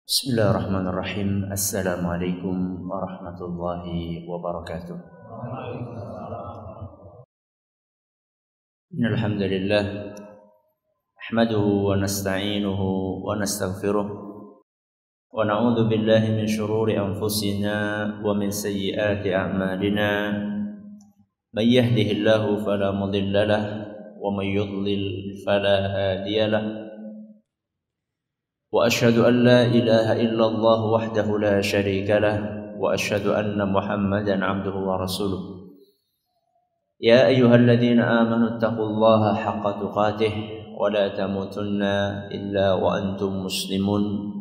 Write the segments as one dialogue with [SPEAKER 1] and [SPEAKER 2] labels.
[SPEAKER 1] Bismillahirrahmanirrahim. Assalamualaikum warahmatullahi wabarakatuh. Innal hamdalillah nahmaduhu wa nasta'inuhu wa nastaghfiruh wa na'udzu billahi min shururi anfusina wa min sayyiati a'malina. May yahdihillahu fala mudilla lahu wa may yudlil fala hadiya lahu. وأشهد أن لا إله إلا الله وحده لا شريك له وأشهد أن محمدا عبده ورسوله يا أيها الذين آمنوا اتقوا الله حق تقاته ولا تموتن إلا وأنتم مسلمون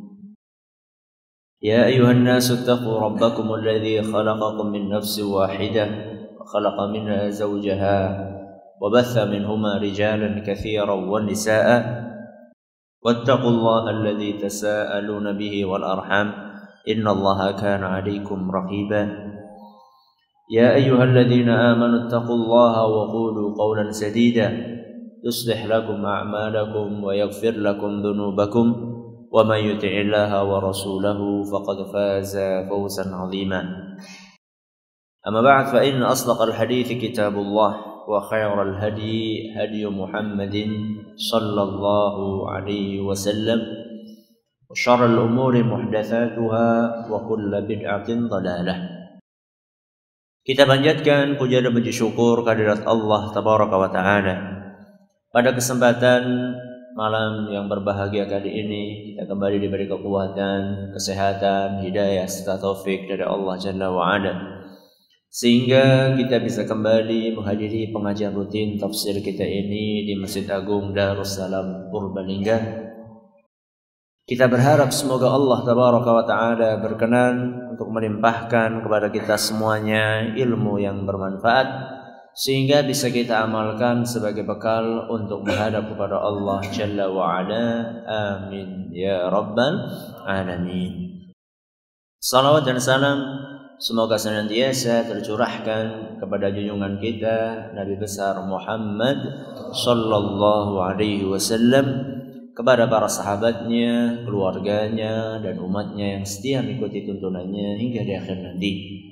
[SPEAKER 1] يا أيها الناس اتقوا ربكم الذي خلقكم من نفس واحدة وخلق منها زوجها وبث منهما رجالا كثيرا ونساء واتقوا الله الذي تساءلون به والأرحام إن الله كان عليكم رقيبا يا أيها الذين آمنوا اتقوا الله وقولوا قولا سديدا يصلح لكم أعمالكم ويغفر لكم ذنوبكم ومن يطع الله ورسوله فقد فاز فوزا عظيما أما بعد فإن أصدق الحديث كتاب الله وخير الهدي هدي محمد صلى الله عليه وسلم وشر الأمور محدثاتها وكل بدعة ضلالة. Kita panjatkan puja dan puji syukur kehadirat Allah Tabaraka wa Ta'ala. Pada kesempatan malam yang berbahagia kali ini, kita kembali diberi kekuatan, kesehatan, hidayah serta taufik dari Allah Jalla wa Ala, sehingga kita bisa kembali menghadiri pengajian rutin tafsir kita ini di Masjid Agung Darussalam Purbalingga. Kita berharap semoga Allah Tabaraka wa Ta'ala berkenan untuk melimpahkan kepada kita semuanya ilmu yang bermanfaat, sehingga bisa kita amalkan sebagai bekal untuk menghadap kepada Allah Jalla wa Ala. Amin ya Rabbal Alamin. Salawat dan salam semoga senantiasa tercurahkan kepada junjungan kita Nabi besar Muhammad sallallahu alaihi wasallam, kepada para sahabatnya, keluarganya dan umatnya yang setia mengikuti tuntunannya hingga di akhir nanti.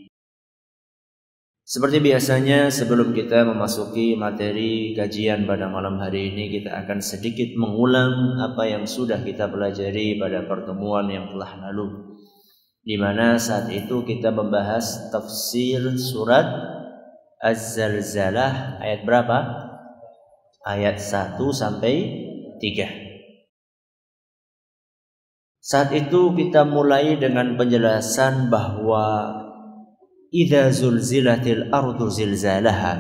[SPEAKER 1] Seperti biasanya, sebelum kita memasuki materi kajian pada malam hari ini, kita akan sedikit mengulang apa yang sudah kita pelajari pada pertemuan yang telah lalu, di mana saat itu kita membahas tafsir surat Az-Zalzalah ayat berapa? Ayat 1 sampai 3. Saat itu kita mulai dengan penjelasan bahwa idza zulzilatil ardu zilzalaha,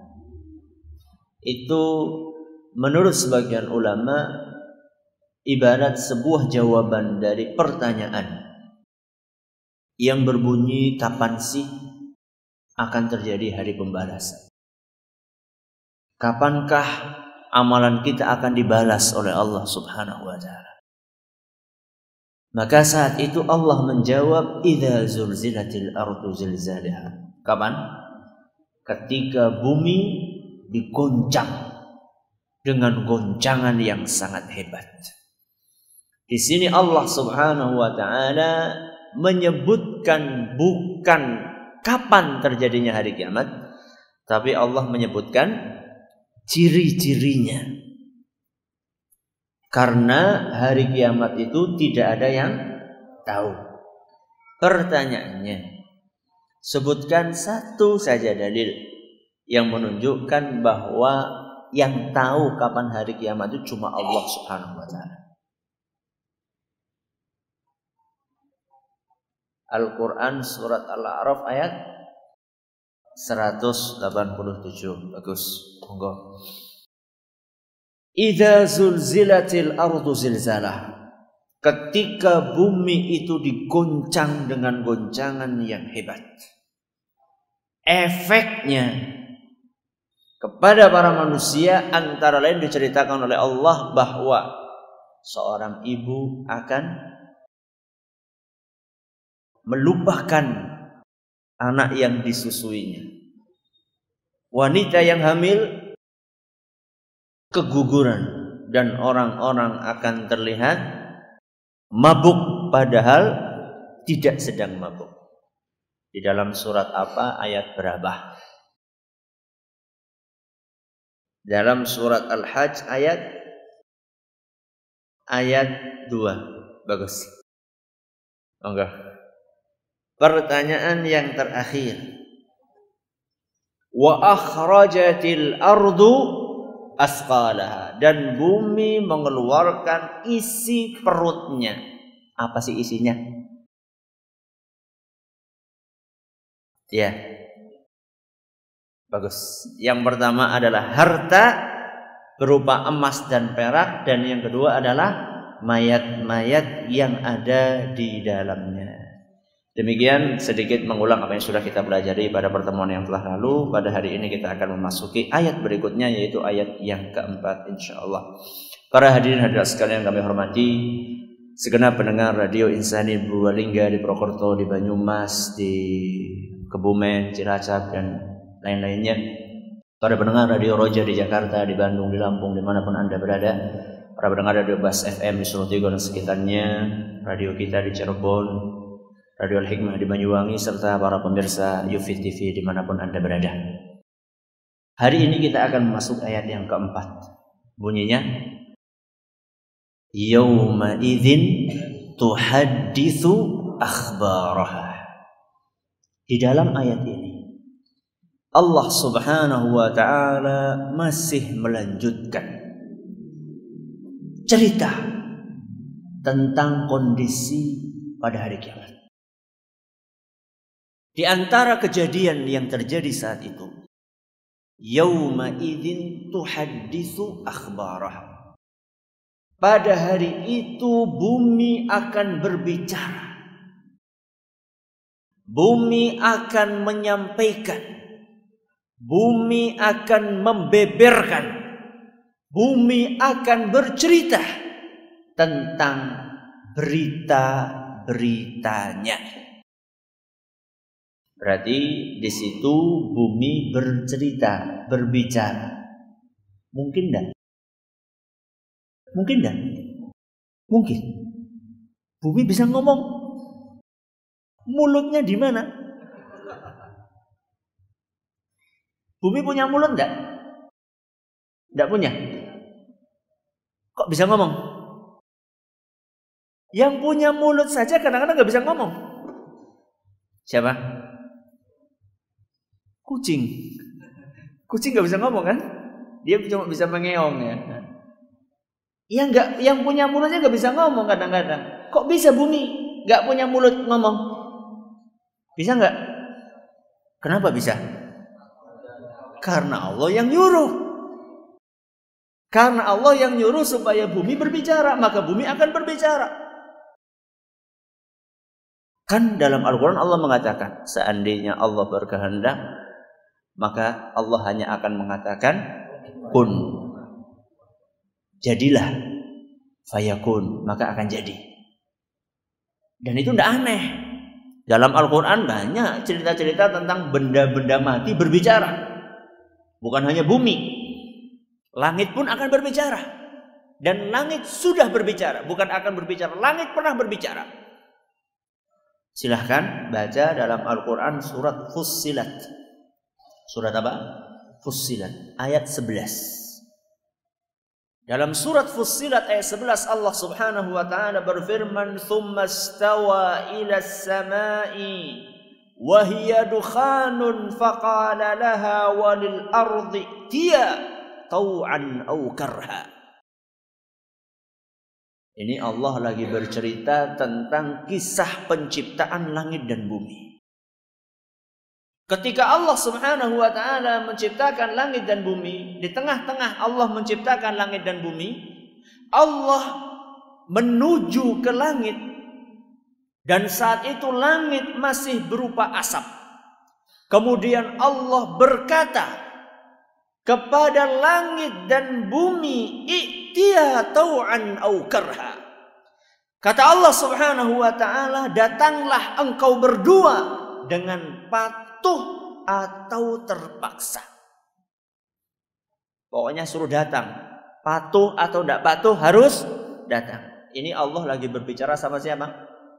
[SPEAKER 1] itu menurut sebagian ulama ibarat sebuah jawaban dari pertanyaan yang berbunyi, kapan sih akan terjadi hari pembalasan? Kapankah amalan kita akan dibalas oleh Allah Subhanahu wa Ta'ala? Maka saat itu Allah menjawab, idza zulzilatil ardu zilzalaha. Kapan? Ketika bumi digoncang dengan goncangan yang sangat hebat. Di sini Allah Subhanahu wa Ta'ala menyebutkan bukan kapan terjadinya hari kiamat, tapi Allah menyebutkan ciri-cirinya. Karena hari kiamat itu tidak ada yang tahu. Pertanyaannya, sebutkan satu saja dalil yang menunjukkan bahwa yang tahu kapan hari kiamat itu cuma Allah Subhanahu wa Ta'ala. Al-Quran surat Al-A'raf ayat 187. Bagus, monggo. Idza zulzilatil ardu zilzalah, ketika bumi itu digoncang dengan goncangan yang hebat. Efeknya kepada para manusia antara lain diceritakan oleh Allah bahwa seorang ibu akan melupakan anak yang disusuinya. Wanita yang hamil keguguran dan orang-orang akan terlihat mabuk padahal tidak sedang mabuk. Di dalam surat apa? Ayat berapa? Dalam surat Al-Hajj ayat 2. Bagus. Enggak. Pertanyaan yang terakhir. Wa akhrajatil ardu asqalaha, dan bumi mengeluarkan isi perutnya. Apa sih isinya? Ya. Bagus. Yang pertama adalah harta berupa emas dan perak, dan yang kedua adalah mayat-mayat yang ada di dalamnya. Demikian sedikit mengulang apa yang sudah kita pelajari pada pertemuan yang telah lalu. Pada hari ini kita akan memasuki ayat berikutnya, yaitu ayat yang keempat, insyaallah. Para hadirin hadirat sekalian yang kami hormati, segenap pendengar Radio Insani Purbalingga di Purwokerto, di Banyumas, di Kebumen, Cilacap, dan lain-lainnya. Para pendengar Radio Roja di Jakarta, di Bandung, di Lampung, dimanapun Anda berada. Para pendengar Radio Bas FM di Solo Tigo dan sekitarnya, radio kita di Cirebon, Radio Al-Hikmah di Banyuwangi, serta para pemirsa Yufid TV dimanapun Anda berada. Hari ini kita akan masuk ayat yang keempat. Bunyinya, Yawma idzin tuhadditsu akhbaraha. Di dalam ayat ini Allah Subhanahu wa ta'ala masih melanjutkan cerita tentang kondisi pada hari kiamat. Di antara kejadian yang terjadi saat itu, Yawma idzin tuhadditsu akhbaraha. Pada hari itu bumi akan berbicara. Bumi akan menyampaikan. Bumi akan membeberkan. Bumi akan bercerita tentang berita-beritanya. Berarti di situ bumi bercerita, berbicara. Mungkin enggak? Mungkin enggak? Mungkin. Bumi bisa ngomong. Mulutnya di mana? Bumi punya mulut enggak? Enggak punya. Kok bisa ngomong? Yang punya mulut saja kadang-kadang enggak bisa ngomong. Siapa? Kucing. Kucing enggak bisa ngomong kan? Dia cuma bisa mengeong ya. Yang punya mulutnya nggak bisa ngomong kadang-kadang. Kok bisa bumi nggak punya mulut ngomong? Bisa nggak? Kenapa bisa? Karena Allah yang nyuruh. Karena Allah yang nyuruh supaya bumi berbicara, maka bumi akan berbicara. Kan dalam Al-Quran Allah mengatakan, seandainya Allah berkehendak, maka Allah hanya akan mengatakan kun. Jadilah, fayakun, maka akan jadi. Dan itu tidak aneh. Dalam Al-Quran banyak cerita-cerita tentang benda-benda mati berbicara. Bukan hanya bumi. Langit pun akan berbicara. Dan langit sudah berbicara. Bukan akan berbicara, langit pernah berbicara. Silahkan baca dalam Al-Quran surat Fussilat. Surat apa? Fussilat, ayat 11. Dalam surat Fussilat ayat 11 Allah Subhanahu wa taala berfirman, "Tsumma stawa ila as-sama'i wa hiya dukhanun faqala laha walil ardi tiya taw'an aw karha." Ini Allah lagi bercerita tentang kisah penciptaan langit dan bumi. Ketika Allah Subhanahu wa ta'ala menciptakan langit dan bumi, di tengah-tengah Allah menciptakan langit dan bumi, Allah menuju ke langit, dan saat itu langit masih berupa asap. Kemudian Allah berkata kepada langit dan bumi, "I'tiya tau'an au karha." Kata Allah Subhanahu wa ta'ala, "Datanglah engkau berdua dengan patuh atau terpaksa." Pokoknya suruh datang. Patuh atau tidak patuh harus datang. Ini Allah lagi berbicara sama siapa?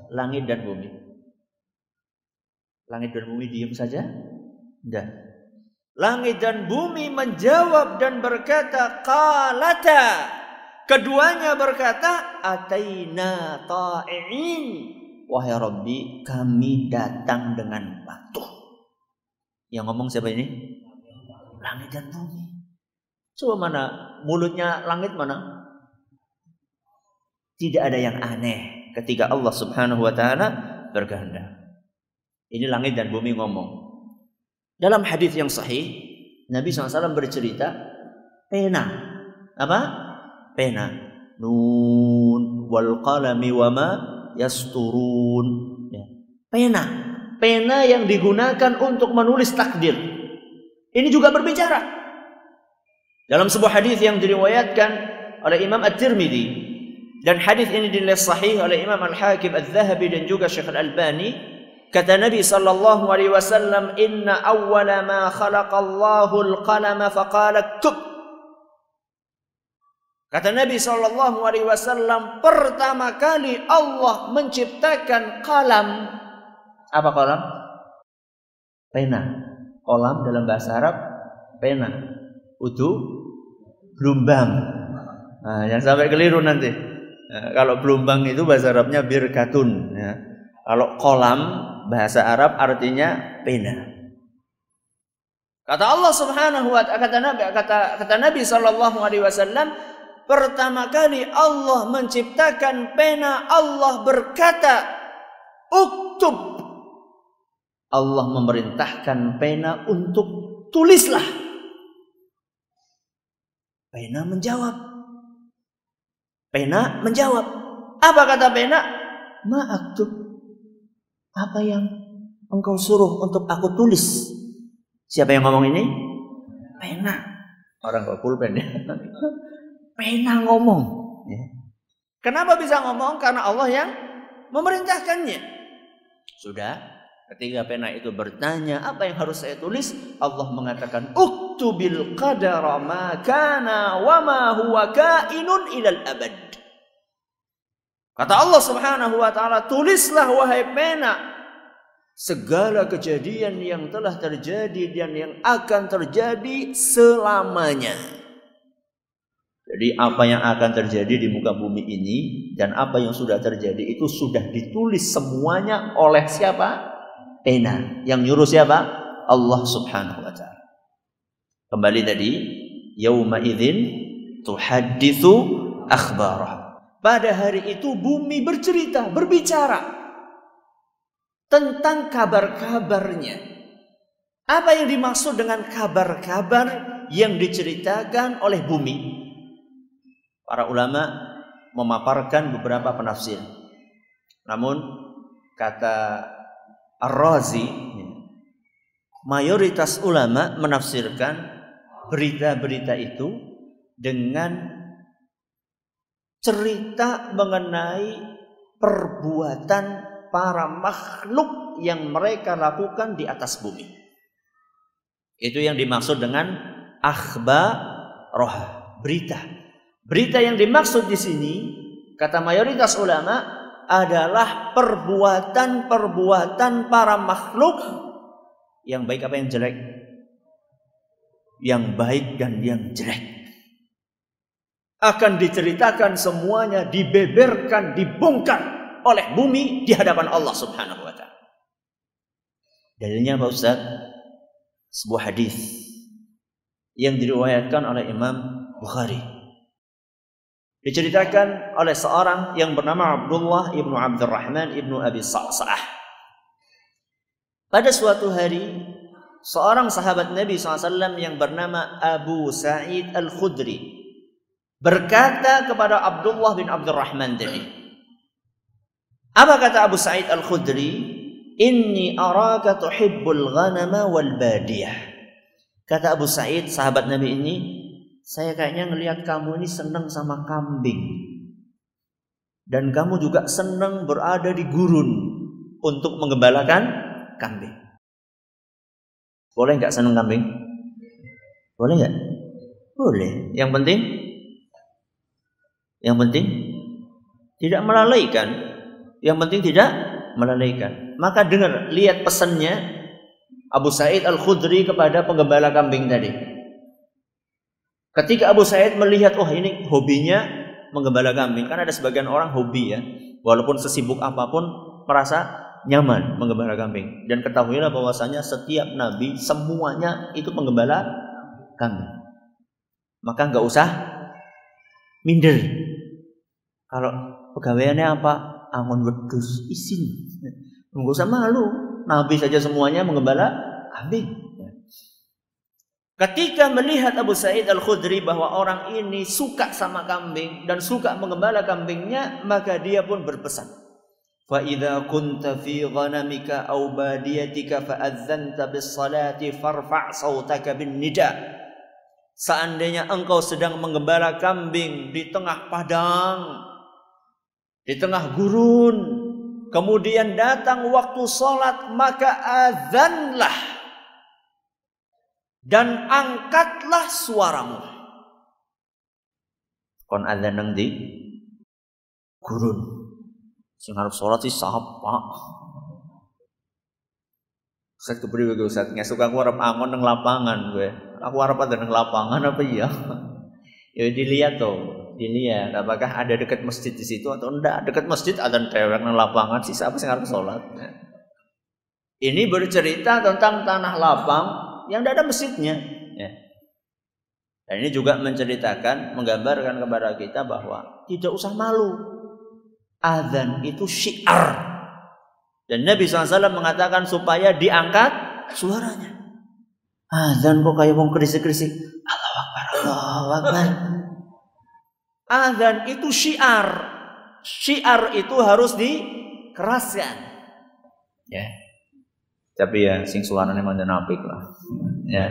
[SPEAKER 1] langit dan bumi. Langit dan bumi diam saja? Tidak. Langit dan bumi menjawab dan berkata, qalata. Keduanya berkata, ataina ta'i'in. Wahai Rabbi, kami datang dengan patuh. Yang ngomong siapa ini? Langit dan bumi. Coba mana mulutnya langit, mana? Tidak ada yang aneh ketika Allah Subhanahu wa taala berkehendak. Ini langit dan bumi ngomong. Dalam hadis yang sahih, Nabi SAW bercerita, pena. Apa? Pena. Nun wal qalami wama yasturun. Ya. Pena. Pena yang digunakan untuk menulis takdir. Ini juga berbicara. Dalam sebuah hadis yang diriwayatkan oleh Imam At-Tirmidzi, dan hadis ini dinilai sahih oleh Imam Al-Hakim Al-Zahabi dan juga Syekh Al-Albani, kata Nabi sallallahu alaihi wasallam, inna awwala ma khalaqallahu al-qalama faqala uktub. Kata Nabi sallallahu alaihi wasallam, pertama kali Allah menciptakan qalam. Apa qalam? Pena. Qalam dalam bahasa Arab pena. Udu blumbang. Nah, yang sampai keliru nanti. Nah, kalau blumbang itu bahasa Arabnya birkatun, ya. Kalau qalam bahasa Arab artinya pena. Kata Allah Subhanahu wa ta'ala, kata Nabi sallallahu alaihi wasallam, pertama kali Allah menciptakan pena, Allah berkata, uktub. Allah memerintahkan pena untuk tulislah. Pena menjawab. Pena menjawab. Apa kata pena? Ma aktub. Apa yang engkau suruh untuk aku tulis? Siapa yang ngomong ini? Pena. Orang kok pulpen ya. Pena ngomong. Ya. Kenapa bisa ngomong? Karena Allah yang memerintahkannya. Sudah. Ketika pena itu bertanya, apa yang harus saya tulis? Allah mengatakan, uktubil qadara ma kana wa ma huwa kainun ilal abad. Kata Allah Subhanahu wa ta'ala, tulislah wahai pena segala kejadian yang telah terjadi dan yang akan terjadi selamanya. Jadi apa yang akan terjadi di muka bumi ini dan apa yang sudah terjadi itu sudah ditulis semuanya oleh siapa? Pena. Yang nyuruh siapa? Allah Subhanahu wa ta'ala. Kembali tadi, yauma idzin tuhadditsu akhbarah. Pada hari itu bumi bercerita, berbicara tentang kabar-kabarnya. Apa yang dimaksud dengan kabar-kabar yang diceritakan oleh bumi? Para ulama memaparkan beberapa penafsir. Namun kata Ar-Razi, mayoritas ulama menafsirkan berita-berita itu dengan cerita mengenai perbuatan para makhluk yang mereka lakukan di atas bumi. Itu yang dimaksud dengan akhbarah, berita. Berita yang dimaksud di sini, kata mayoritas ulama, adalah perbuatan-perbuatan para makhluk yang baik apa yang jelek, yang baik dan yang jelek akan diceritakan semuanya, dibeberkan, dibongkar oleh bumi di hadapan Allah Subhanahu wa ta'ala. Dalilnya Pak Ustaz, sebuah hadis yang diriwayatkan oleh Imam Bukhari. Diceritakan oleh seorang yang bernama Abdullah ibnu Abdurrahman ibnu Abi Sa'sa'ah. Pada suatu hari, seorang sahabat Nabi SAW yang bernama Abu Sa'id Al-Khudri berkata kepada Abdullah bin Abdurrahman tadi. Apa kata Abu Sa'id Al-Khudri? Inni araka tuhibbul ghanama wal badiyah. Kata Abu Sa'id, sahabat Nabi ini, saya kayaknya ngelihat kamu ini senang sama kambing. Dan kamu juga senang berada di gurun untuk menggembalakan kambing. Boleh nggak senang kambing? Boleh nggak? Boleh. Yang penting tidak melalaikan. Yang penting tidak melalaikan. Maka dengar, lihat pesannya Abu Sa'id Al-Khudri kepada penggembala kambing tadi. Ketika Abu Sa'id melihat, oh ini hobinya menggembala kambing. Kan ada sebagian orang hobi ya, walaupun sesibuk apapun merasa nyaman menggembala kambing. Dan ketahuilah bahwasanya setiap nabi semuanya itu penggembala kambing. Maka nggak usah minder. Kalau pegawaiannya apa? Angon wedhus isin. Nggak usah malu. Nabi saja semuanya menggembala kambing. Ketika melihat Abu Sa'id Al-Khudri bahwa orang ini suka sama kambing dan suka menggembala kambingnya, maka dia pun berpesan, fa idza kunta fi ghanamika aw badiyatika fa adzanta bis salati farfa' sautaka bin nida. Seandainya engkau sedang menggembala kambing di tengah padang, di tengah gurun, kemudian datang waktu sholat, maka azanlah dan angkatlah suaramu. Kon azan nang di gurun, sing arep sholat sih sapa? Ustaz kepriwe gue Ustaz, ngesuk aku arep angon nang lapangan gue. Aku arep ada nang lapangan apa iya? Ya dilihat tuh, dilihat apakah ada dekat masjid di situ atau enggak. Dekat masjid ada dewek nang lapangan sih siapa sing arep sholat. Ini bercerita tentang tanah lapang yang tidak ada masjidnya. Ya. Dan ini juga menceritakan, menggambarkan kepada kita bahwa tidak usah malu. Azan itu syiar. Dan Nabi SAW mengatakan supaya diangkat suaranya. Azan kok kayak wong kerisik-kerisik. Allahu Akbar, Allahu Akbar. Azan itu syiar. Syiar itu harus dikeraskan. Ya. Tapi ya sing suarane mandan apik lah. Ya.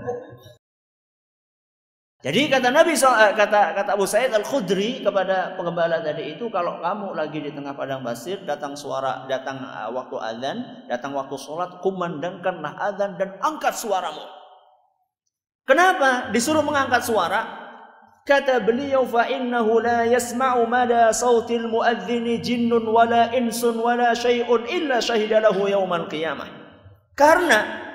[SPEAKER 1] Jadi kata Nabi kata Abu Sa'id Al-Khudri kepada penggembala tadi itu, kalau kamu lagi di tengah padang pasir, datang waktu azan, datang waktu sholat, kumandangkanlah azan dan angkat suaramu. Kenapa disuruh mengangkat suara? Kata beliau, fa innahu la yasma'u mada sautil muadzini jinnun wala insun wala syai'un illa syahida lahu yaumal qiyamah. Karena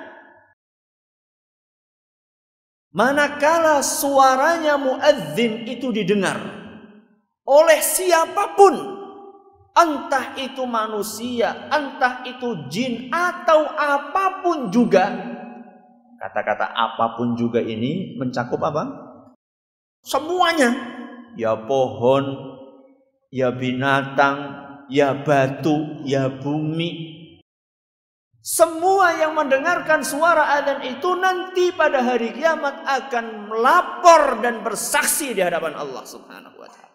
[SPEAKER 1] manakala suaranya muadzin itu didengar oleh siapapun, entah itu manusia, entah itu jin atau apapun juga. Kata-kata apapun juga ini mencakup apa? Semuanya. Ya pohon, ya binatang, ya batu, ya bumi. Semua yang mendengarkan suara adzan itu nanti pada hari kiamat akan melapor dan bersaksi di hadapan Allah Subhanahu wa taala.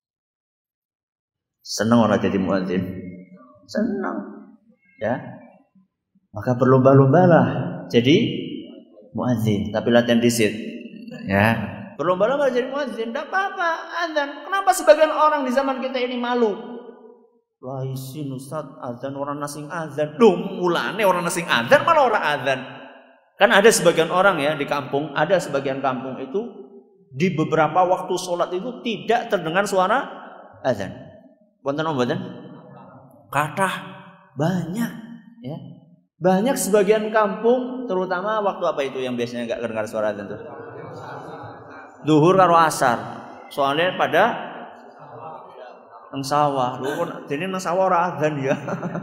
[SPEAKER 1] Senang orang jadi muadzin? Senang. Ya. Maka berlomba-lombalah jadi muadzin, tapi latihan dikit. Ya. Berlomba-lomba jadi muadzin, enggak apa-apa. Adzan. Kenapa sebagian orang di zaman kita ini malu? Wah isin Ustaz, azan orang nasing azan. Duh mulane orang nasing azan malah orang azan. Kan ada sebagian orang ya di kampung, ada sebagian kampung itu di beberapa waktu sholat itu tidak terdengar suara azan. Wonten mboten? Kathah banyak ya. Banyak sebagian kampung, terutama waktu apa itu yang biasanya enggak terdengar suara azan tuh? Zuhur karo asar. Soalnya pada nang sawah, dene nang sawah ora adzan ya.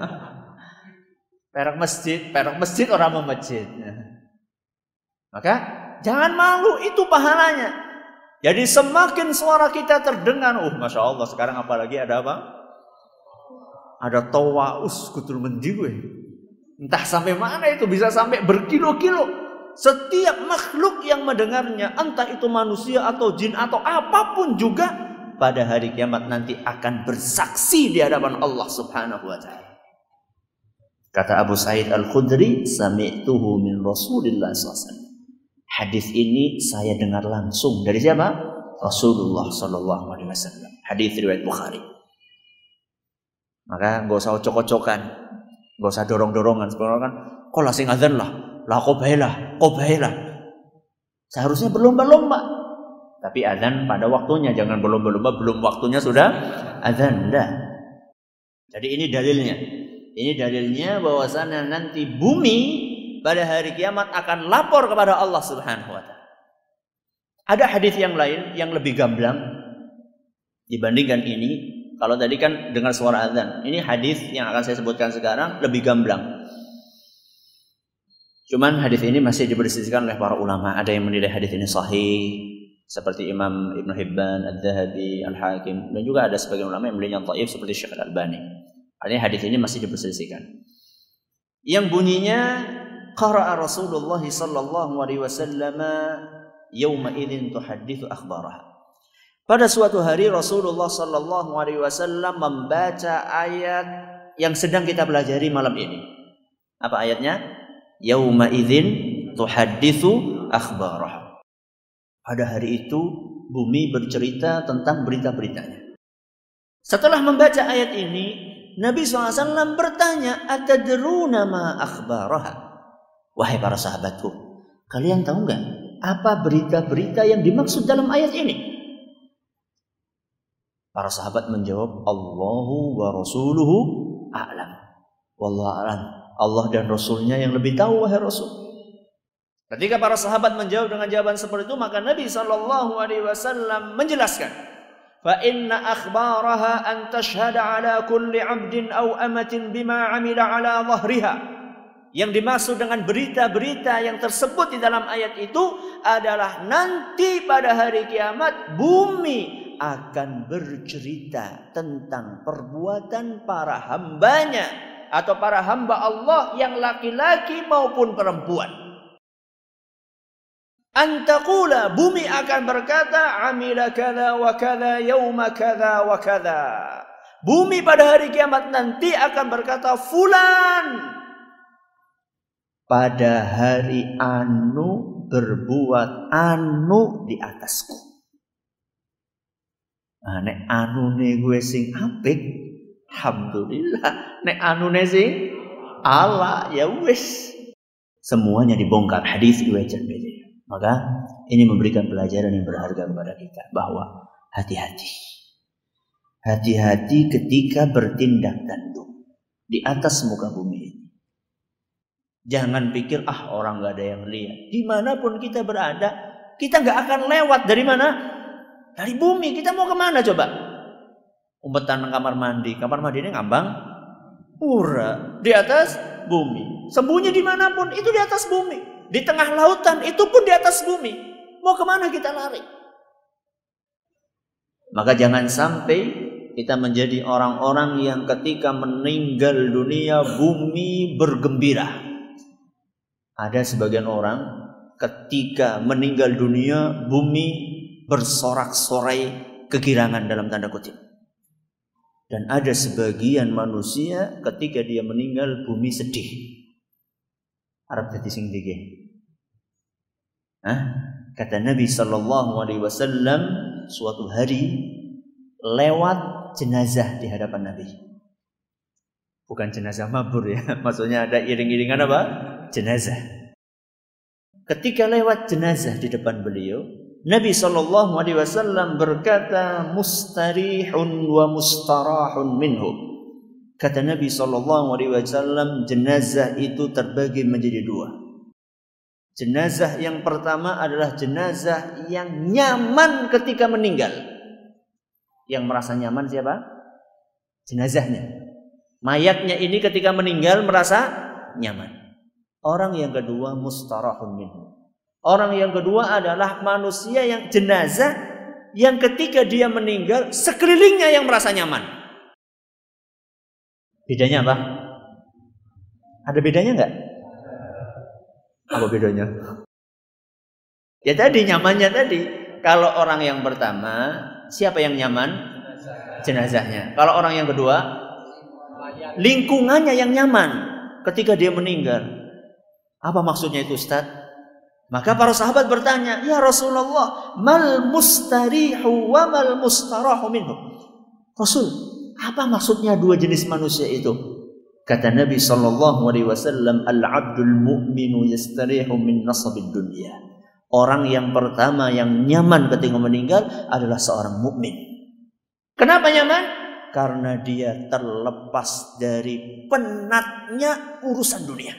[SPEAKER 1] Perak masjid ora mau masjid. Maka jangan malu, itu pahalanya. Jadi semakin suara kita terdengar, Masya Allah sekarang apalagi ada apa? Ada tawaus kutul mendi gue. Entah sampai mana itu, bisa sampai berkilo-kilo. Setiap makhluk yang mendengarnya, entah itu manusia atau jin atau apapun juga, pada hari kiamat nanti akan bersaksi di hadapan Allah Subhanahu wa taala. Kata Abu Sa'id Al-Khudri, sami'tuhu min Rasulillah SAW. Hadis ini saya dengar langsung dari siapa? Rasulullah sallallahu alaihi wasallam. Hadis riwayat Bukhari. Maka enggak usah ocok-ocokan, enggak usah dorong-dorongan. Sebenarnya kan, kok lah sing azan lah kok bae lah. Seharusnya berlomba-lomba. Tapi azan pada waktunya, jangan berlomba-lomba belum waktunya sudah azan. Enggak. Jadi ini dalilnya. Ini dalilnya bahwasanya nanti bumi pada hari kiamat akan lapor kepada Allah Subhanahu wa taala. Ada hadis yang lain yang lebih gamblang dibandingkan ini. Kalau tadi kan dengar suara azan. Ini hadis yang akan saya sebutkan sekarang lebih gamblang. Cuman hadis ini masih diperselisihkan oleh para ulama. Ada yang menilai hadis ini sahih, seperti Imam Ibn Hibban, Al-Dhahabi, Al-Hakim, dan juga ada sebagian ulama yang menilainya dhaif seperti Syekh Al-Albani. Artinya hadis ini masih diperselisihkan. Yang bunyinya qara'a Rasulullah sallallahu alaihi wasallam yauma idzin tuhadditsu akhbaraha. Pada suatu hari Rasulullah sallallahu alaihi wasallam membaca ayat yang sedang kita pelajari malam ini. Apa ayatnya? Yauma idzin tuhadditsu akhbaraha. Pada hari itu bumi bercerita tentang berita-beritanya. Setelah membaca ayat ini, Nabi SAW bertanya, atadruna ma akhbaraha? Wahai para sahabatku, kalian tahu nggak apa berita-berita yang dimaksud dalam ayat ini? Para sahabat menjawab, Allahu wa rasuluhu a'lam. Wallahu a'lam. Allah dan Rasulnya yang lebih tahu, wahai Rasul. Ketika para sahabat menjawab dengan jawaban seperti itu, maka Nabi SAW menjelaskan, fa inna akhbaraha an tashhada ala kulli 'abdin aw amatin bima 'amila ala dhahriha. Yang dimaksud dengan berita-berita yang tersebut di dalam ayat itu adalah nanti pada hari kiamat bumi akan bercerita tentang perbuatan para hambanya atau para hamba Allah yang laki-laki maupun perempuan. Antakula, bumi akan berkata, amila kada wa kada yauma kada wa kada. Bumi pada hari kiamat nanti akan berkata, fulan pada hari anu berbuat anu di atasku. Nah, nek anu ne gue sing apik, alhamdulillah. Nek anu ne sing ala, ya wis. Semuanya dibongkar, hadis riwayat beda. Maka ini memberikan pelajaran yang berharga kepada kita bahwa hati-hati. Hati-hati ketika bertindak tanduk di atas muka bumi ini. Jangan pikir orang gak ada yang lihat. Dimanapun kita berada, kita gak akan lewat dari mana? Dari bumi. Kita mau kemana coba? Umpetan kamar mandi. Kamar mandi ini ngambang pura di atas bumi. Sembunyi dimanapun itu di atas bumi. Di tengah lautan itu pun di atas bumi. Mau kemana kita lari? Maka jangan sampai kita menjadi orang-orang yang ketika meninggal dunia bumi bergembira. Ada sebagian orang ketika meninggal dunia bumi bersorak-sorai kegirangan dalam tanda kutip. Dan ada sebagian manusia ketika dia meninggal bumi sedih. Arab dadi sing dike. Kata Nabi sallallahu alaihi wasallam, suatu hari lewat jenazah di hadapan Nabi. Bukan jenazah mabur ya, maksudnya ada iring-iringan apa? Jenazah. Ketika lewat jenazah di depan beliau, Nabi sallallahu alaihi wasallam berkata, mustarihun wa mustarahun minhu. Kata Nabi sallallahu alaihi wasallam, jenazah itu terbagi menjadi dua. Jenazah yang pertama adalah jenazah yang nyaman ketika meninggal. Yang merasa nyaman siapa? Jenazahnya. Mayatnya ini ketika meninggal merasa nyaman. Orang yang kedua mustarahun minhu. Orang yang kedua adalah manusia yang jenazah yang ketika dia meninggal sekelilingnya yang merasa nyaman. Bedanya apa? Ada bedanya enggak? Apa bedanya? Ya tadi nyamannya tadi. Kalau orang yang pertama, siapa yang nyaman? Jenazahnya. Kalau orang yang kedua, lingkungannya yang nyaman ketika dia meninggal. Apa maksudnya itu, Ustaz? Maka para sahabat bertanya, ya Rasulullah, mal mustarihu wa mal mustarahu minhu. Rasul, apa maksudnya dua jenis manusia itu? Kata Nabi sallallahu alaihi wasallam, al-'abdul mu'minu yastarihu min nasabid dunya. Orang yang pertama yang nyaman ketika meninggal adalah seorang mukmin. Kenapa nyaman? Karena dia terlepas dari penatnya urusan dunia.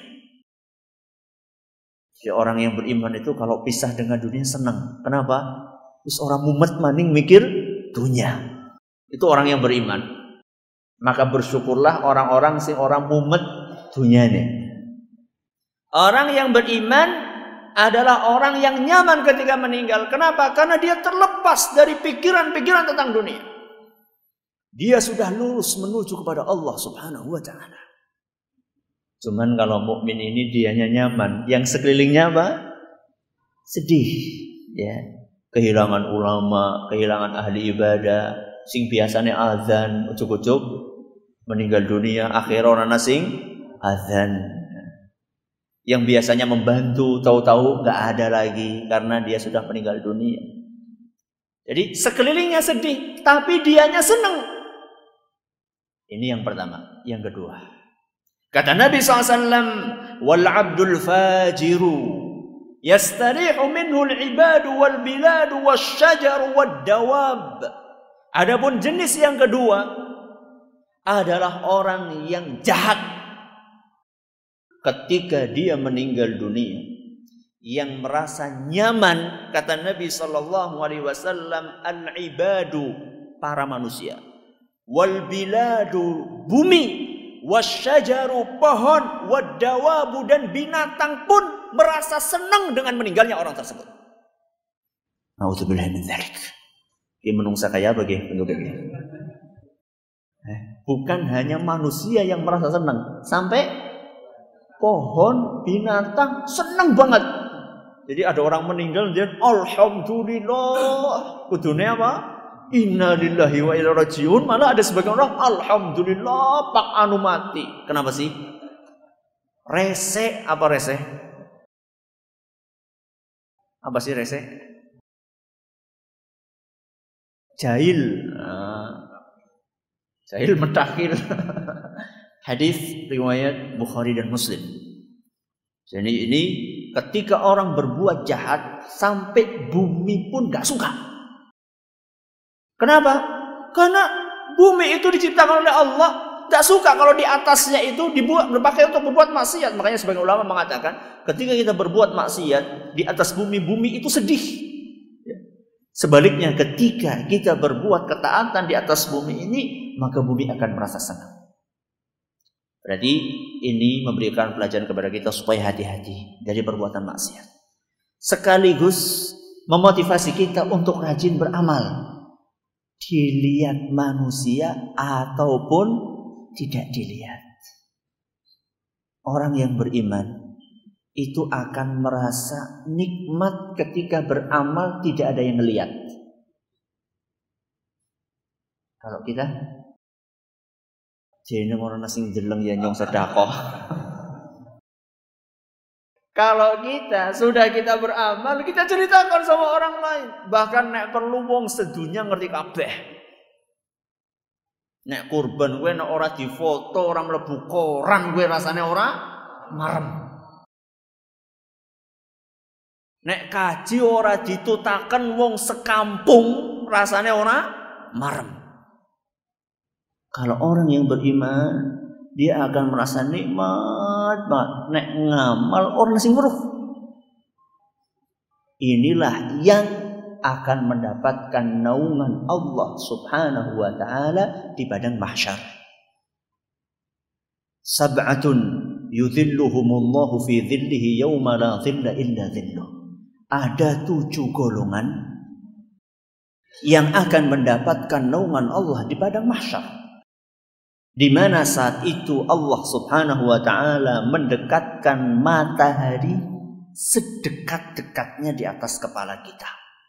[SPEAKER 1] Jadi orang yang beriman itu kalau pisah dengan dunia senang. Kenapa? Terus orang mumet maning mikir dunia. Itu orang yang beriman. Maka bersyukurlah orang-orang sing orang mumet dunia ini. Orang yang beriman adalah orang yang nyaman ketika meninggal. Kenapa? Karena dia terlepas dari pikiran-pikiran tentang dunia. Dia sudah lurus menuju kepada Allah Subhanahu wa taala. Cuman kalau mukmin ini dianya nyaman, yang sekelilingnya apa? Sedih, ya. Kehilangan ulama, kehilangan ahli ibadah, sing biasanya azan, ujuk-ujuk meninggal dunia, akhir orang asing azan. Yang biasanya membantu, tahu-tahu nggak ada lagi karena dia sudah meninggal dunia. Jadi sekelilingnya sedih, tapi dianya senang. Ini yang pertama. Yang kedua, kata Nabi SAW, wal abdul fajiru yastarihu minhu al-ibadu wal biladu wasyajaru wad dawab. Adapun jenis yang kedua adalah orang yang jahat ketika dia meninggal dunia, yang merasa nyaman, kata Nabi SAW, al-ibadu, para manusia, wal biladu, bumi, wasyajaru, pohon, wad dawabu, dan binatang pun merasa senang dengan meninggalnya orang tersebut. Na'udzubillah min dzalik. Ini menungsa kaya bagi penduduknya. Bukan hanya manusia yang merasa senang, sampai pohon, binatang senang banget. Jadi ada orang meninggal dia alhamdulillah, kudune apa? Inna lillahi wa inna ilaihi rajiun. Malah ada sebagian orang alhamdulillah pak anu mati. Kenapa sih? Rese. Apa rese? Apa sih rese? Jahil. Jahil mentakhir. Hadis riwayat Bukhari dan Muslim. Jadi ini ketika orang berbuat jahat sampai bumi pun gak suka. Kenapa? Karena bumi itu diciptakan oleh Allah, gak suka kalau di atasnya itu dipakai untuk berbuat maksiat. Makanya sebagian ulama mengatakan ketika kita berbuat maksiat di atas bumi, bumi itu sedih. Sebaliknya ketika kita berbuat ketaatan di atas bumi ini, maka bumi akan merasa senang. Berarti ini memberikan pelajaran kepada kita supaya hati-hati dari perbuatan maksiat. Sekaligus memotivasi kita untuk rajin beramal. Dilihat manusia ataupun tidak dilihat. Orang yang beriman itu akan merasa nikmat ketika beramal tidak ada yang melihat. Kalau kita jadi orang nasi jeleng ya nyong sedekah. Kalau kita sudah kita beramal, kita ceritakan sama orang lain. Bahkan nek perlu wong sedunia ngerti kabeh. Nek kurban gue nek ora difoto, ora mlebu koran gue rasane ora marem. Nek kaji ora ditutaken wong sekampung, rasane ora marem. Kalau orang yang beriman, dia akan merasa nikmat banget. Nek ngamal orang sing weruh. Inilah yang akan mendapatkan naungan Allah Subhanahu wa taala di padang mahsyar. Sab'atun yudhilluhumullahu fi dhillihi yauma la dhilla illa dhilluh. Ada 7 golongan yang akan mendapatkan naungan Allah di padang mahsyar. Di mana saat itu Allah Subhanahu wa taala mendekatkan matahari sedekat-dekatnya di atas kepala kita.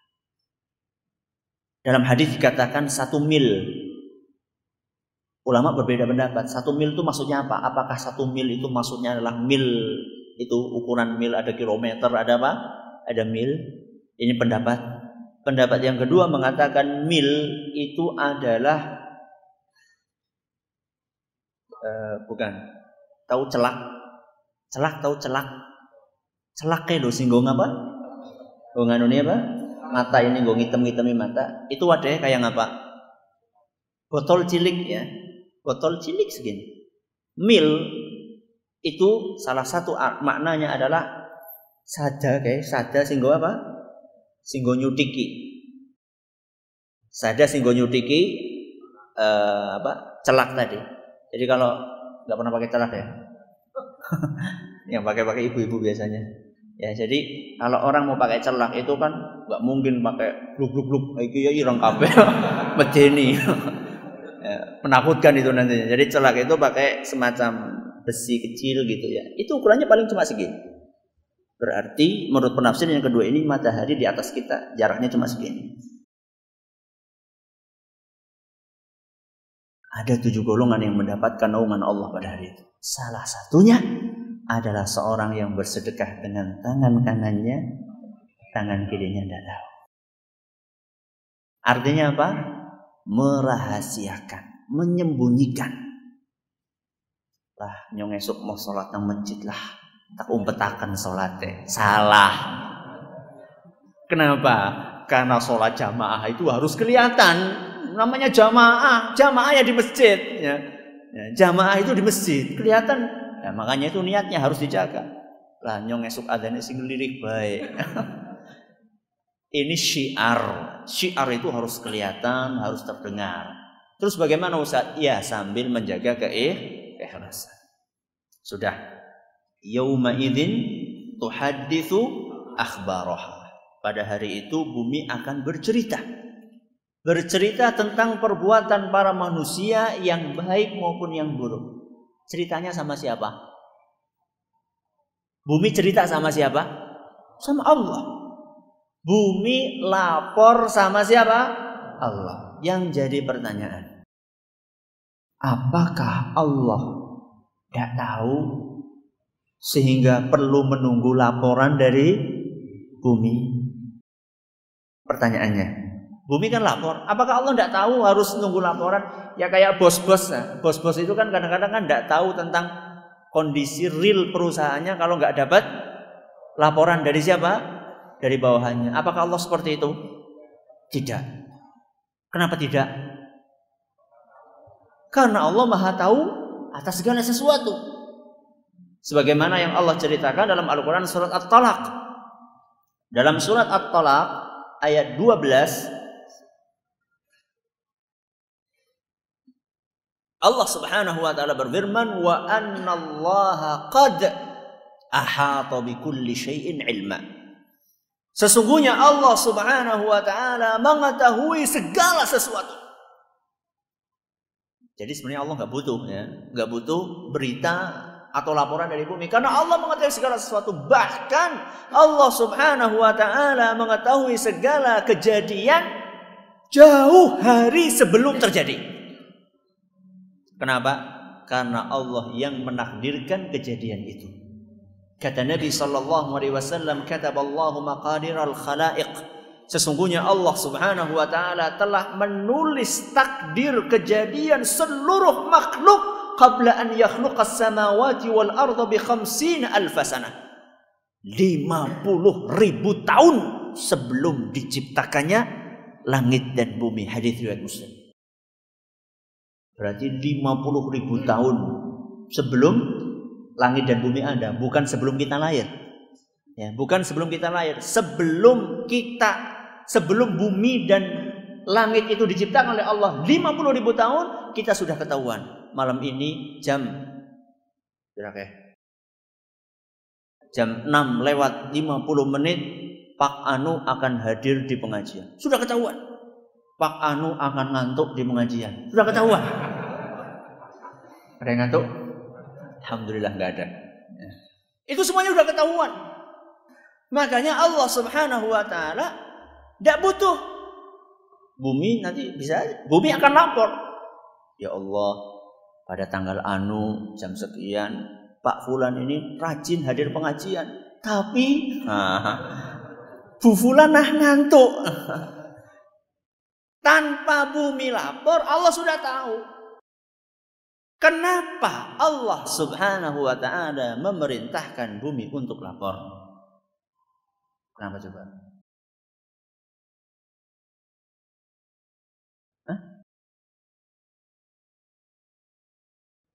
[SPEAKER 1] Dalam hadis dikatakan 1 mil. Ulama berbeda pendapat. 1 mil itu maksudnya apa? Apakah 1 mil itu maksudnya adalah mil, itu ukuran mil, ada kilometer, ada apa? Ada mil. Ini pendapat. Pendapat yang kedua mengatakan mil itu adalah bukan. Tahu celak? Celak tahu celak? Celak kayak singgung apa? Nganu ini apa? Mata ini nggo ngitem-ngitemi mata. Itu wadahnya kayak apa? Botol cilik ya. Botol cilik segini. Mil itu salah satu maknanya adalah sada kayak sada singgo apa? Singgo nyutiki. Sada singgo nyutiki celak tadi. Jadi kalau nggak pernah pakai celak ya. Yang pakai ibu-ibu biasanya. Ya, jadi kalau orang mau pakai celak itu kan nggak mungkin pakai gluk iki ya ireng kabeh. Medeni. Ya, menakutkan itu nantinya. Jadi celak itu pakai semacam besi kecil gitu ya. Itu ukurannya paling cuma segini. Berarti menurut penafsir yang kedua ini matahari di atas kita, jaraknya cuma segini. Ada 7 golongan yang mendapatkan naungan Allah pada hari itu. Salah satunya adalah seorang yang bersedekah dengan tangan kanannya, tangan kirinya tidak tahu. Artinya apa? Merahasiakan, menyembunyikan. Lah nyong esuk mau sholat nang masjid lah, tak umpetakan sholatnya. Salah. Kenapa? Karena sholat jamaah itu harus kelihatan. Namanya jamaah ya di masjid. Ya, jamaah itu di masjid, kelihatan. Nah, makanya itu niatnya harus dijaga. Lah nyong esuk adane sing lirik baik. Ini syiar. Syiar itu harus kelihatan, harus terdengar. Terus bagaimana Ustaz? Ya sambil menjaga keikhlasan. Sudah. Yauma idzin tuhadditsu akhbaraha. Pada hari itu bumi akan bercerita. Bercerita tentang perbuatan para manusia yang baik maupun yang buruk. Ceritanya sama siapa? Bumi cerita sama siapa? Sama Allah. Bumi lapor sama siapa? Allah. Yang jadi pertanyaan, apakah Allah tidak tahu sehingga perlu menunggu laporan dari bumi? Pertanyaannya, bumi kan lapor. Apakah Allah tidak tahu harus nunggu laporan? Ya kayak bos-bos. Nah, bos-bos itu kan kadang-kadang kan tidak tahu tentang kondisi real perusahaannya kalau nggak dapat laporan dari siapa? Dari bawahannya. Apakah Allah seperti itu? Tidak. Kenapa tidak? Karena Allah Maha tahu atas segala sesuatu. Sebagaimana yang Allah ceritakan dalam Al-Quran surat At-Talaq. Dalam surat At-Talaq ayat 12, Allah Subhanahu wa taala berfirman, wa annallaha qad ahata bikulli syai'in ilma. Sesungguhnya Allah Subhanahu wa taala mengetahui segala sesuatu. Jadi sebenarnya Allah enggak butuh ya, enggak butuh berita atau laporan dari bumi karena Allah mengetahui segala sesuatu. Bahkan Allah Subhanahu wa taala mengetahui segala kejadian jauh hari sebelum terjadi. Kenapa? Karena Allah yang menakdirkan kejadian itu. Kata Nabi sallallahu alaihi wasallam, kataballahu maqadiral khalaiq. Sesungguhnya Allah Subhanahu wa taala telah menulis takdir kejadian seluruh makhluk qabla an yakhluqas samawati wal arda bi 50,000 sanah. 50.000 tahun sebelum diciptakannya langit dan bumi. Hadis riwayat Muslim. Berarti 50.000 tahun sebelum langit dan bumi ada, bukan sebelum kita lahir. Ya, bukan sebelum kita lahir, sebelum bumi dan langit itu diciptakan oleh Allah 50.000 tahun, kita sudah ketahuan. Malam ini jam 6:50 Pak Anu akan hadir di pengajian. Sudah ketahuan. Pak Anu akan ngantuk di pengajian. Sudah ketahuan. Ada yang ngantuk? Alhamdulillah nggak ada. Ya. Itu semuanya udah ketahuan. Makanya Allah Subhanahu wa taala tidak butuh. Bumi nanti bumi akan lapor. Ya Allah, pada tanggal anu jam sekian Pak Fulan ini rajin hadir pengajian. Tapi Bu Fulan ngantuk. Tanpa bumi lapor, Allah sudah tahu. Kenapa Allah Subhanahu wa taala memerintahkan bumi untuk lapor? Kenapa coba?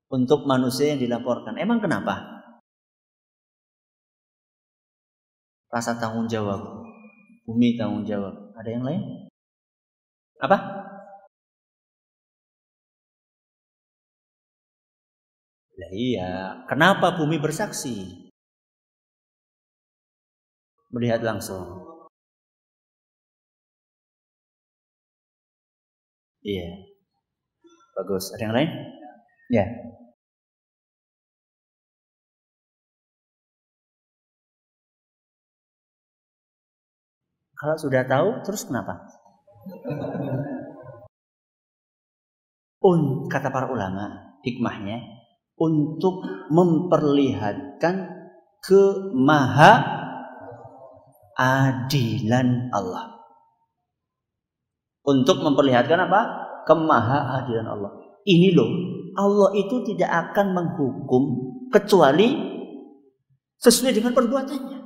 [SPEAKER 1] untuk manusia yang dilaporkan. Emang kenapa? Rasa tanggung jawab. Bumi tanggung jawab. Ada yang lain? Apa? Lah iya, kenapa bumi bersaksi? Melihat langsung. Iya. Bagus. Ada yang lain? Ya. Kalau sudah tahu, terus kenapa? Kata para ulama, hikmahnya untuk memperlihatkan kemaha-adilan Allah. Untuk memperlihatkan apa? Kemaha-adilan Allah. Ini loh, Allah itu tidak akan menghukum kecuali sesuai dengan perbuatannya.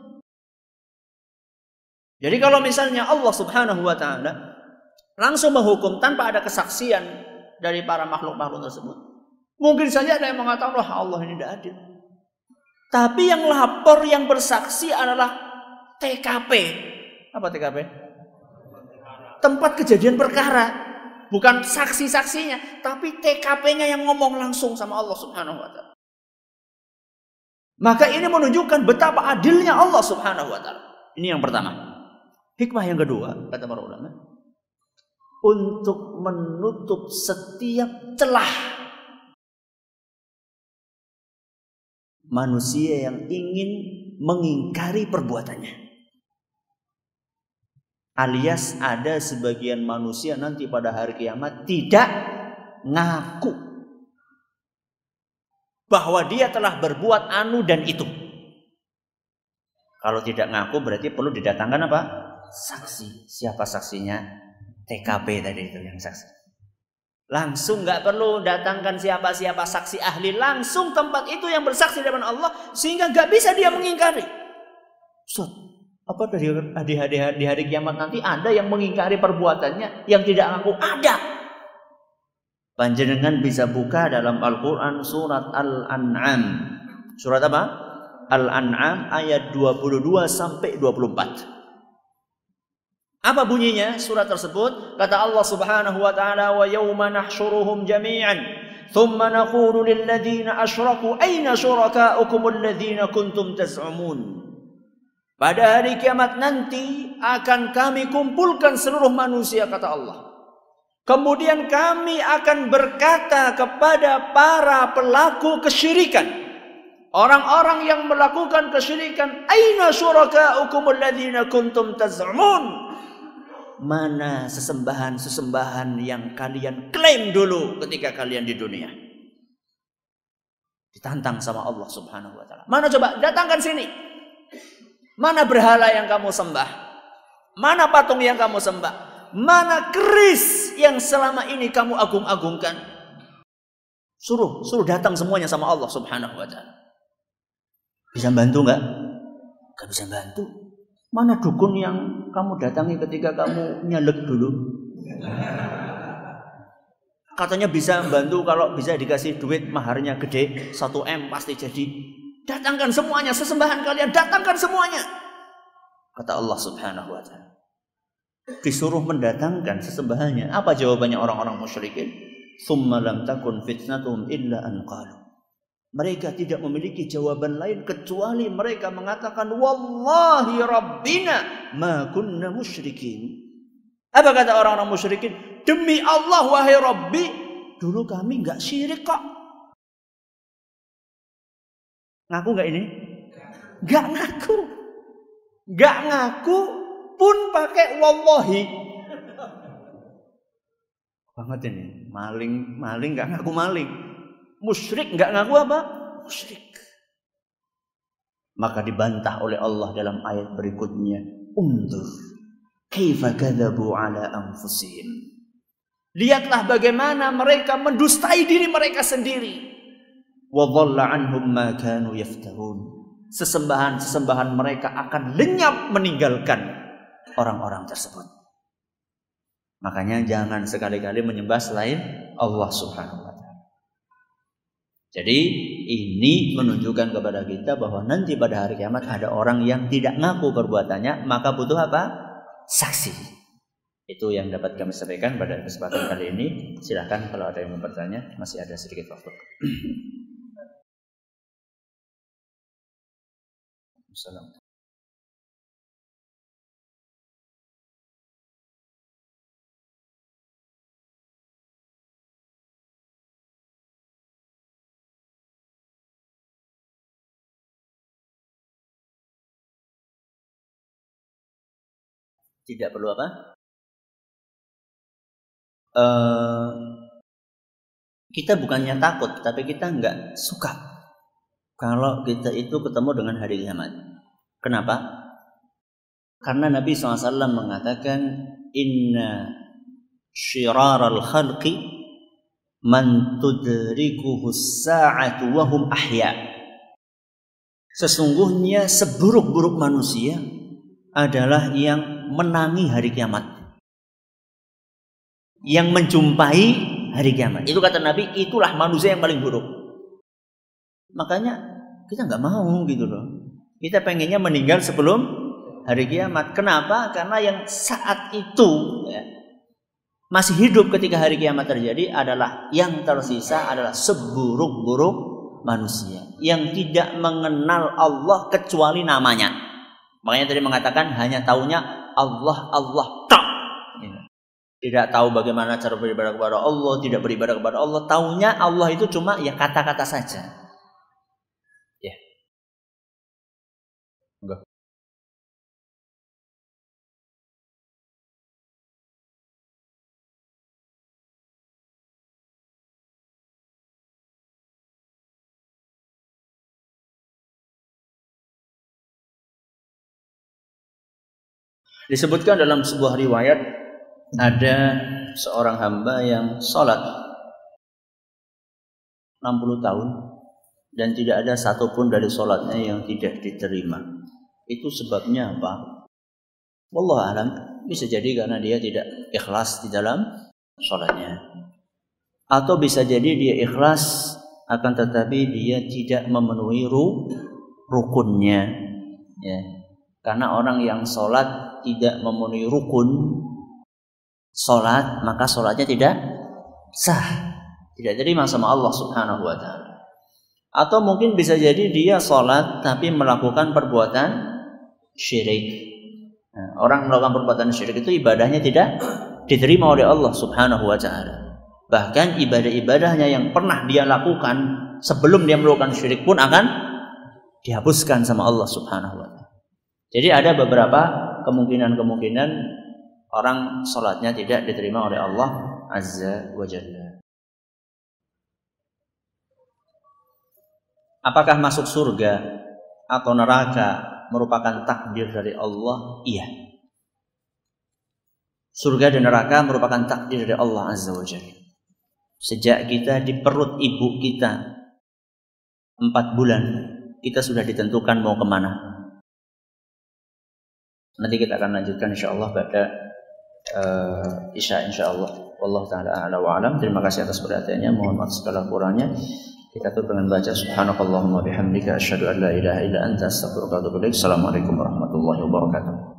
[SPEAKER 1] Jadi kalau misalnya Allah Subhanahu wa ta'ala langsung menghukum tanpa ada kesaksian dari para makhluk-makhluk tersebut, mungkin saja ada yang mengatakan, wah Allah ini tidak adil. Tapi yang lapor, yang bersaksi adalah TKP. Apa TKP? Tempat kejadian perkara. Bukan saksi-saksinya, tapi TKP-nya yang ngomong langsung sama Allah Subhanahu wa ta'ala. Maka ini menunjukkan betapa adilnya Allah Subhanahu wa ta'ala. Ini yang pertama. Hikmah yang kedua, kata para ulama, untuk menutup setiap celah manusia yang ingin mengingkari perbuatannya. Alias ada sebagian manusia nanti pada hari kiamat tidak ngaku bahwa dia telah berbuat anu dan itu. Kalau tidak ngaku berarti perlu didatangkan apa? Saksi. Siapa saksinya? TKP tadi itu yang saksi. Langsung nggak perlu datangkan siapa-siapa saksi ahli, langsung tempat itu yang bersaksi di hadapan Allah sehingga nggak bisa dia mengingkari. Apa di hari kiamat nanti ada yang mengingkari perbuatannya yang tidak ngaku? Ada. Panjenengan bisa buka dalam Al-Quran surat Al-An'am. Surat apa? Al-An'am ayat 22 sampai 24. Apa bunyinya surat tersebut? Kata Allah Subhanahu wa ta'ala, wa yawma nahsyuruhum jami'an thumma naqulu lil ladzina asyraku aina syurakaukum alladzina kuntum taz'umun. Pada hari kiamat nanti akan kami kumpulkan seluruh manusia, kata Allah. Kemudian kami akan berkata kepada para pelaku kesyirikan, orang-orang yang melakukan kesyirikan, aina syurakaukum alladzina kuntum taz'umun. Mana sesembahan-sesembahan yang kalian klaim dulu ketika kalian di dunia? Ditantang sama Allah Subhanahu wa ta'ala. Mana coba? Datangkan sini. Mana berhala yang kamu sembah? Mana patung yang kamu sembah? Mana keris yang selama ini kamu agung-agungkan? Suruh datang semuanya sama Allah Subhanahu wa ta'ala. Bisa bantu enggak? Enggak bisa bantu. Mana dukun yang kamu datangi ketika kamu nyalek dulu? Katanya bisa bantu kalau bisa dikasih duit maharnya gede, 1 M pasti jadi. Datangkan semuanya, sesembahan kalian, datangkan semuanya. Kata Allah Subhanahu wa ta'ala. Disuruh mendatangkan sesembahannya. Apa jawabannya orang-orang musyrikin? Tsumma lam takun fitnatuhum illa an qalu. Mereka tidak memiliki jawaban lain kecuali mereka mengatakan wallahi rabbina ma kunna musyrikin. Apa kata orang-orang musyrikin? Demi Allah wahai Rabbi, dulu kami enggak syirik kok. Ngaku enggak ini? Enggak ngaku. Enggak ngaku pun pakai wallahi. Banget ini. Maling enggak ngaku maling. Musyrik enggak ngaku apa? Musyrik. Maka dibantah oleh Allah dalam ayat berikutnya. Undur kaifa kadzabu ala anfusihim. Lihatlah bagaimana mereka mendustai diri mereka sendiri. Wa dhalla anhum ma kanu yaftarun. Sesembahan-sesembahan mereka akan lenyap meninggalkan orang-orang tersebut. Makanya jangan sekali-kali menyembah selain Allah Subhanahu wa ta'ala. Jadi ini menunjukkan kepada kita bahwa nanti pada hari kiamat ada orang yang tidak ngaku perbuatannya, maka butuh apa? Saksi. Itu yang dapat kami sampaikan pada kesempatan kali ini. Silakan kalau ada yang mau bertanya, masih ada sedikit waktu. Assalamualaikum. Tidak perlu apa? Kita bukannya takut, tapi kita nggak suka kalau kita itu ketemu dengan hari kiamat. Kenapa? Karena Nabi SAW mengatakan, Inna syiraral khalqi man tudrikuhu sa'atu wahum ahya. Sesungguhnya seburuk-buruk manusia adalah yang menangi hari kiamat, yang menjumpai hari kiamat. Itu kata Nabi, itulah manusia yang paling buruk. Makanya kita nggak mau gitu loh. Kita pengennya meninggal sebelum hari kiamat. Kenapa? Karena yang saat itu ya, masih hidup ketika hari kiamat terjadi adalah yang tersisa adalah seburuk-buruk manusia yang tidak mengenal Allah kecuali namanya. Makanya tadi mengatakan hanya taunya Allah, Allah tak. Tidak tahu bagaimana cara beribadah kepada Allah, tidak beribadah kepada Allah. Taunya Allah itu cuma ya kata-kata saja. Ya. Enggak. Disebutkan dalam sebuah riwayat ada seorang hamba yang sholat 60 tahun dan tidak ada satupun dari sholatnya yang tidak diterima. Itu sebabnya apa? Wallahu a'lam. Bisa jadi karena dia tidak ikhlas di dalam sholatnya, atau bisa jadi dia ikhlas akan tetapi dia tidak memenuhi rukunnya. Ya. Karena orang yang sholat tidak memenuhi rukun sholat, maka sholatnya tidak sah, tidak diterima sama Allah Subhanahu wa ta'ala. Atau mungkin bisa jadi dia sholat tapi melakukan perbuatan syirik. Nah, orang melakukan perbuatan syirik itu ibadahnya tidak diterima oleh Allah Subhanahu wa ta'ala. Bahkan ibadah-ibadahnya yang pernah dia lakukan sebelum dia melakukan syirik pun akan dihapuskan sama Allah Subhanahu wa ta'ala. Jadi ada beberapa kemungkinan orang sholatnya tidak diterima oleh Allah Azza wa Jalla. Apakah masuk surga atau neraka merupakan takdir dari Allah? Iya. Surga dan neraka merupakan takdir dari Allah Azza wa Jalla. Sejak kita di perut ibu kita 4 bulan, kita sudah ditentukan mau kemana. Nanti kita akan lanjutkan insyaallah pada Isya insyaallah. Wallahu taala a'la wa alam. Terima kasih atas perhatiannya. Mohon maaf segala kurangnya. Kita tutup dengan baca subhanakallahumma bihamdika asyhadu an la ilaha illa anta astaghfiruka wa atubu ilaik. Assalamualaikum warahmatullahi wabarakatuh.